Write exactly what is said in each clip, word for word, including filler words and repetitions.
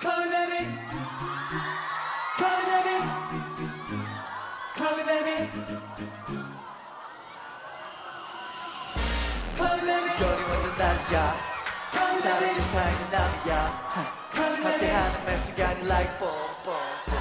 Call me baby, call me baby, call me baby, call me baby. 별이 완전 달라. 사람들 사이는 남이야. 함께하는 매 순간이 like boom boom.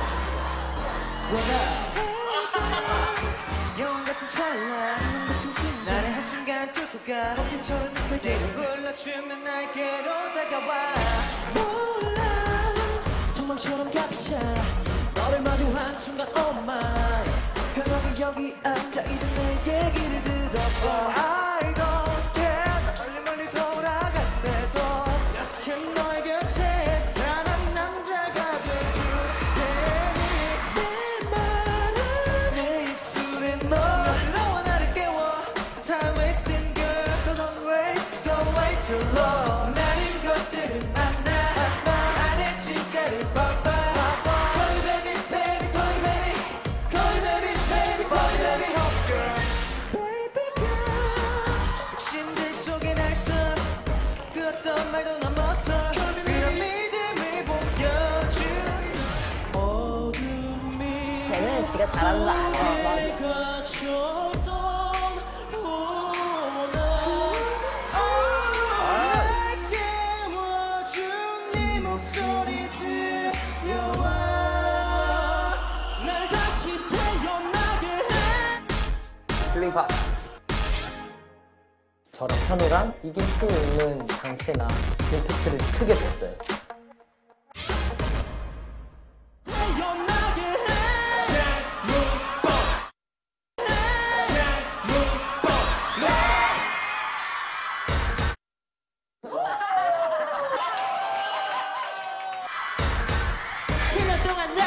원아. 영원 같은 찰나, 영원 같은 순간. 나를 한 순간 뚫고 가. 햇빛처럼 이 세계를 불러주면 날개로 다가와. 몰라 성망처럼 gat차 너를 마주한 순간 oh my 편하게 여기 앉아 이제 내 얘기를 들어봐. I don't care. 나 멀리 멀리 돌아간대도 약한 너의 곁에 단한 남자가 돼줄 테니 내 말은 내 입술에 너 들어와 나를 깨워. Time wasting girl, so don't wait, don't wait too long. 나는 것들을 만나 안에 진짜를 봐봐. Call me baby, baby, call me baby, call me baby, baby, call me baby, baby girl. 심들 속에 날선 그 어떤 말도 넘어서 그런 믿음을 보여줄 어둠이 걔는 지가 잘하는 거 아니야. 맞아. 내가 줬던 날 깨워준 네 목소리 들려와 날 다시 태어나게 해. 힐링파. 저랑 현우랑 이길 수 있는 장치나 임팩트를 크게 줬어요. 태어나게 해. 칠 년 동안 나